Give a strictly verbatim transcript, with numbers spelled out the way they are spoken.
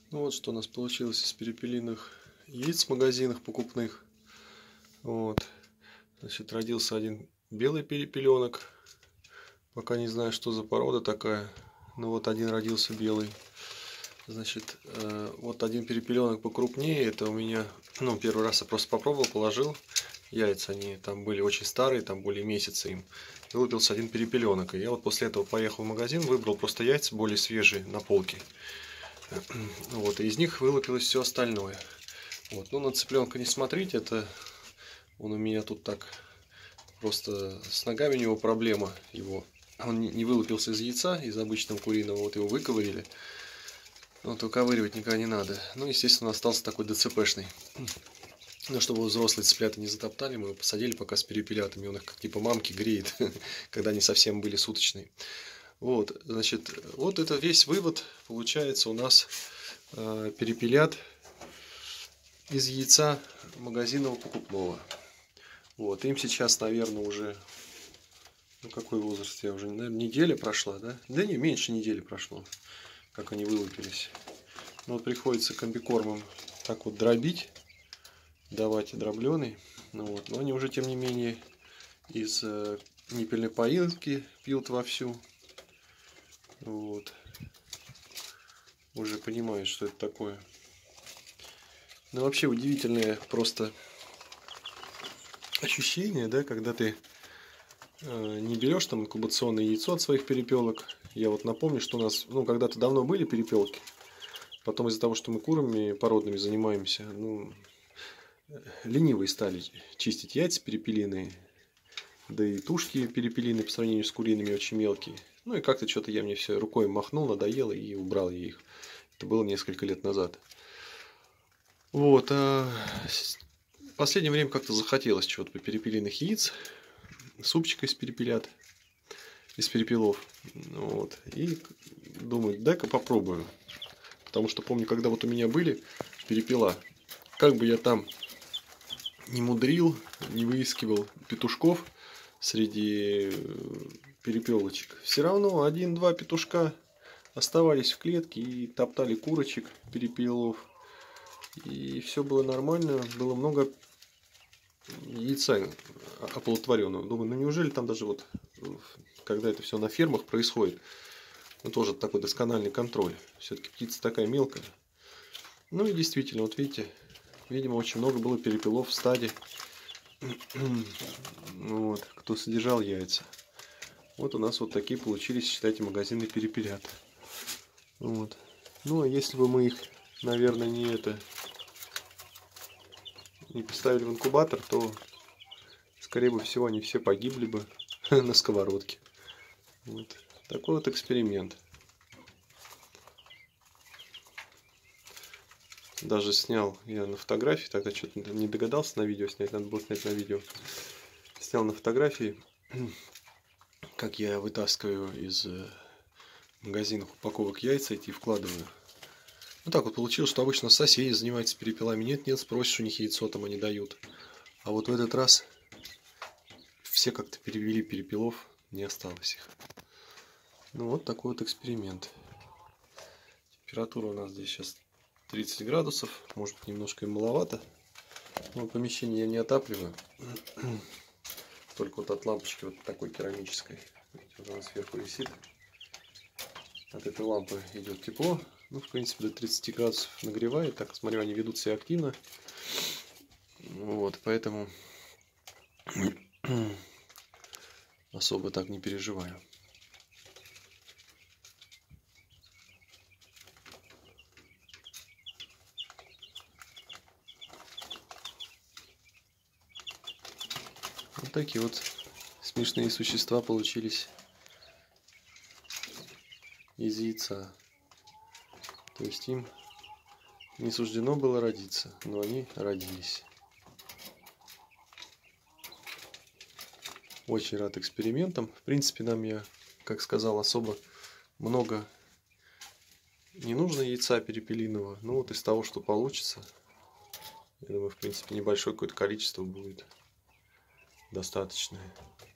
Ну вот что у нас получилось из перепелиных яиц в магазинах покупных. Вот. Значит, родился один белый перепеленок. Пока не знаю, что за порода такая. Но вот один родился белый. Значит, э, вот один перепеленок покрупнее. Это у меня, ну, первый раз я просто попробовал, положил яйца. Они там были очень старые, там более месяца им. Вылупился один перепеленок. И я вот после этого поехал в магазин, выбрал просто яйца более свежие на полке. Вот, и из них вылупилось все остальное. Вот, ну, на цыпленка не смотрите, это он у меня тут так просто с ногами у него проблема его. Он не вылупился из яйца, из обычного куриного, вот его выковырили. Вот выковыривать никогда не надо. Ну, естественно, остался такой ДЦПшный. Но чтобы взрослые цыплята не затоптали, мы его посадили пока с перепелятами. Он их как типа мамки греет, когда они совсем были суточные. Вот, значит, вот это весь вывод получается у нас э, перепелят из яйца магазинного покупного. Вот, им сейчас, наверное, уже, ну какой возраст, я уже, наверное, неделя прошла, да? Да не, меньше недели прошло, как они вылупились. Ну, вот приходится комбикормом так вот дробить, давать дробленый. Ну, вот, но они уже, тем не менее, из э, ниппельной поилки пьют вовсю. Вот. Уже понимаю, что это такое. Ну, вообще удивительное просто ощущение, да, когда ты э, не берешь там инкубационное яйцо от своих перепелок. Я вот напомню, что у нас, ну, когда-то давно были перепелки. Потом из-за того, что мы курами породными занимаемся, ну, ленивые стали чистить яйца перепелиные. Да и тушки перепелиные по сравнению с куриными очень мелкие. Ну и как-то что-то я мне все рукой махнул, надоело и убрал я их. Это было несколько лет назад. Вот. А в последнее время как-то захотелось чего-то перепелиных яиц. Супчика из перепелят. Из перепелов. Вот. И думаю, дай-ка попробую. Потому что помню, когда вот у меня были перепела, как бы я там не мудрил, не выискивал петушков среди перепелочек, все равно один-два петушка оставались в клетке и топтали курочек, перепелов. И все было нормально, было много яйца оплодотворенного. Думаю, ну неужели там даже вот, когда это все на фермах происходит, ну тоже такой доскональный контроль. Все-таки птица такая мелкая. Ну и действительно, вот видите, видимо, очень много было перепелов в стаде. Вот, кто содержал яйца. Вот у нас вот такие получились, считайте, магазины перепелят. Вот. Ну, а если бы мы их, наверное, не это, не поставили в инкубатор, то, скорее бы всего, они все погибли бы на сковородке. Вот. Такой вот эксперимент. Даже снял я на фотографии, тогда что-то не догадался на видео снять, надо было снять на видео. Снял на фотографии, как я вытаскиваю из магазинов упаковок яйца эти и вкладываю. Ну так вот получилось, что обычно соседи занимаются перепелами. Нет-нет, спросишь у них яйцо, там они дают. А вот в этот раз все как-то перевели перепелов, не осталось их. Ну вот такой вот эксперимент. Температура у нас здесь сейчас тридцать градусов, может быть немножко и маловато. Но помещение я не отапливаю. Только вот от лампочки вот такой керамической. Вот она сверху висит. От этой лампы идет тепло. Ну, в принципе, до тридцати градусов нагревает. Так, смотрю, они ведут себя активно. Вот, поэтому особо так не переживаю. Вот такие вот смешные существа получились из яйца. То есть им не суждено было родиться, но они родились. Очень рад экспериментам. В принципе, нам, я, как сказал, особо много не нужно яйца перепелиного. Но вот из того, что получится, я думаю, в принципе, небольшое какое-то количество будет достаточное.